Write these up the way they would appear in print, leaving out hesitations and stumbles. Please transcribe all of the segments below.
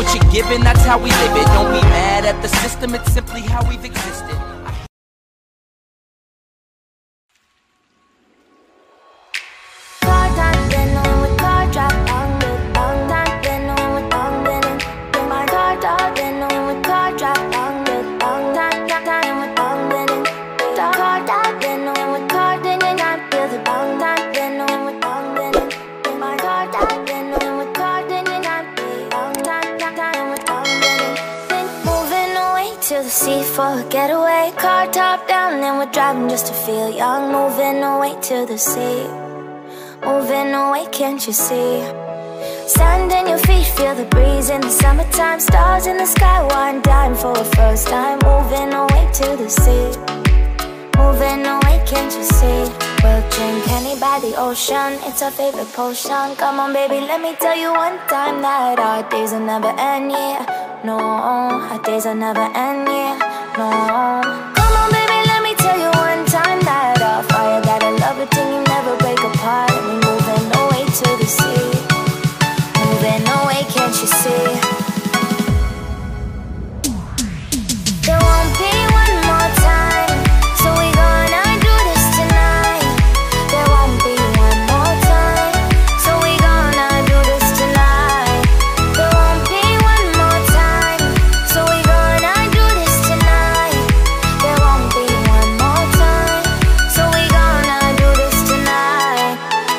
what you're given, that's how we live it. Don't be mad at the system, it's simply how we've existed. To the sea for a getaway, car top down and we're driving just to feel young. Moving away to the sea, moving away, can't you see? Sand in your feet, feel the breeze in the summertime. Stars in the sky, one dime for a first time. Moving away to the sea, moving away, can't you see? We'll drink honey by the ocean, it's our favorite potion. Come on baby, let me tell you one time that our days will never end, yeah. No, our days will never end, yeah. No. Come on baby, let me tell you one time that our fire got a love it till you never break apart. And we moving away to the sea, moving away, can't you see? There won't be one more time, so we gonna do this tonight. There won't be one more time, so we gonna do this tonight. There won't be one more time, so we gonna do this tonight. There won't be one more time, so we gonna do this tonight.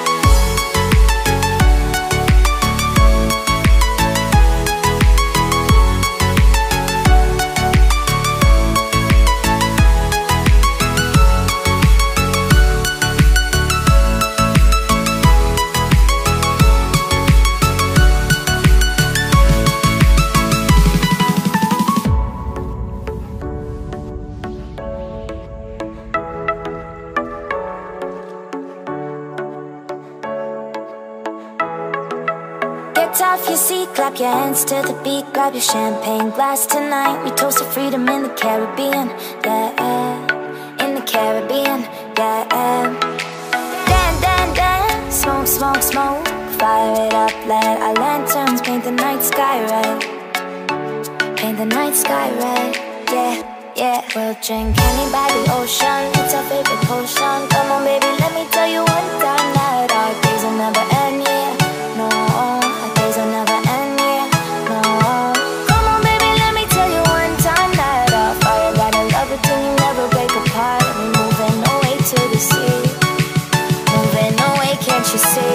Get off your seat, clap your hands to the beat. Grab your champagne glass tonight. We toast to freedom in the Caribbean, yeah. In the Caribbean, yeah. Dan, dan, dan, smoke, smoke, smoke. Fire it up, let our lanterns paint the night sky red. Paint the night sky red, yeah, yeah. We'll drink honey by the ocean, it's our favorite potion. Come on baby, let me tell you one time that our days will never end, yeah. No, our days will never end, yeah. No. Come on baby, let me tell you one time that our fire got a love it till you never break apart. And we moving away to the sea, moving away, can't you see?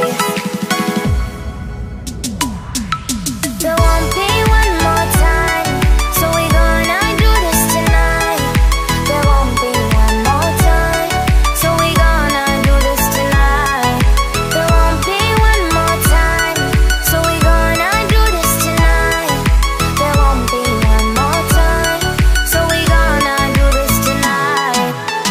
There won't be one more time, so we gonna do this tonight. There won't be one more time, so we gonna do this tonight. There won't be one more time, so we gonna do this tonight. There won't be one more time, so we gonna do this tonight.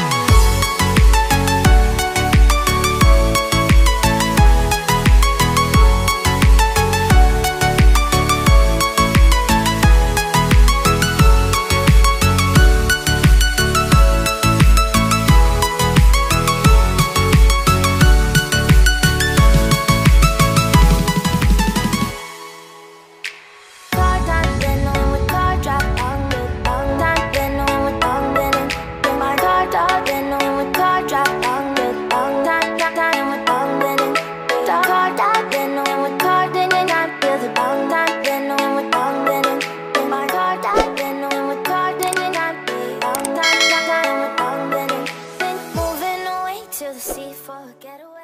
Car dancing on with car drop on the bong dancing on with bong dancing. Yeah, my car dancing on with car drop on the bong dancing with bong dancing. Car dancing on with car dancing, I feel the bong dancing on with bong dancing. Yeah, my car dancing on with car dancing, I feel bong dancing with bong dancing. Moving away to the sea for a getaway.